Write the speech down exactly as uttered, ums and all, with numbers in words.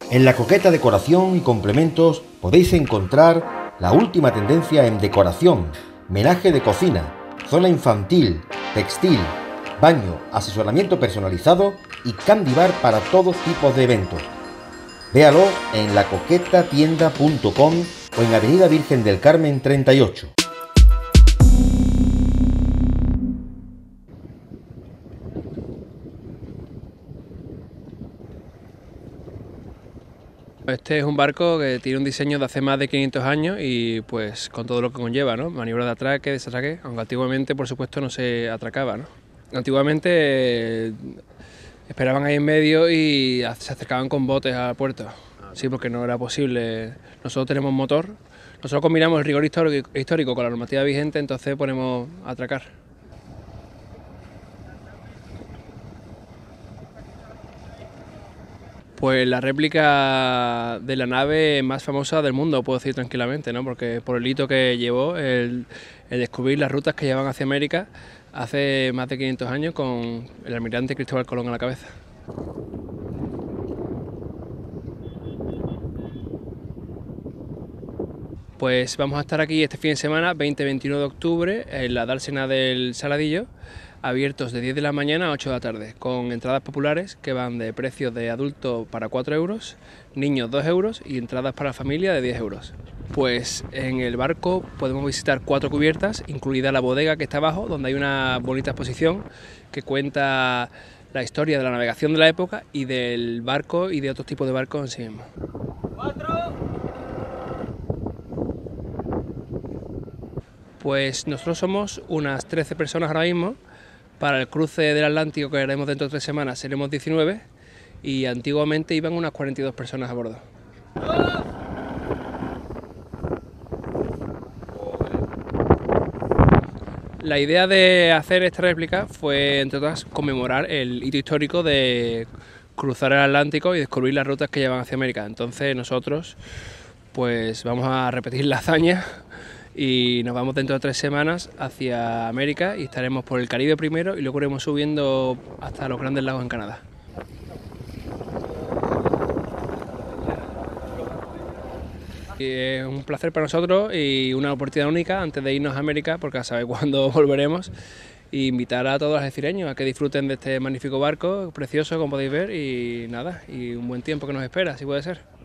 En La Coqueta Decoración y Complementos podéis encontrar la última tendencia en decoración, menaje de cocina, zona infantil, textil, baño, asesoramiento personalizado y candy bar para todo tipo de eventos. Véalo en la coqueta tienda punto com o en Avenida Virgen del Carmen treinta y ocho. Este es un barco que tiene un diseño de hace más de quinientos años y pues con todo lo que conlleva, ¿no? Maniobras de atraque, desatraque, aunque antiguamente por supuesto no se atracaba, ¿no? Antiguamente eh, esperaban ahí en medio y se acercaban con botes al puerto, sí, porque no era posible. Nosotros tenemos motor, nosotros combinamos el rigor histórico, histórico con la normativa vigente, entonces ponemos a atracar. Pues la réplica de la nave más famosa del mundo, puedo decir tranquilamente, ¿no? Porque por el hito que llevó, el, el descubrir las rutas que llevan hacia América hace más de quinientos años con el almirante Cristóbal Colón a la cabeza. Pues vamos a estar aquí este fin de semana, veinte y veintiuno de octubre, en la dársena del Saladillo, abiertos de diez de la mañana a ocho de la tarde, con entradas populares que van de precios de adulto para cuatro euros, niños dos euros y entradas para familia de diez euros. Pues en el barco podemos visitar cuatro cubiertas, incluida la bodega que está abajo, donde hay una bonita exposición que cuenta la historia de la navegación de la época y del barco y de otros tipos de barcos en sí mismos. Pues nosotros somos unas trece personas ahora mismo. Para el cruce del Atlántico que haremos dentro de tres semanas seremos diecinueve y antiguamente iban unas cuarenta y dos personas a bordo. La idea de hacer esta réplica fue, entre otras, conmemorar el hito histórico de cruzar el Atlántico y descubrir las rutas que llevan hacia América. Entonces nosotros pues vamos a repetir la hazaña y nos vamos dentro de tres semanas hacia América y estaremos por el Caribe primero y luego iremos subiendo hasta los Grandes Lagos en Canadá. Y es un placer para nosotros y una oportunidad única antes de irnos a América, porque a saber cuándo volveremos, e invitar a todos los algecireños a que disfruten de este magnífico barco, precioso como podéis ver, y nada, y un buen tiempo que nos espera, si puede ser.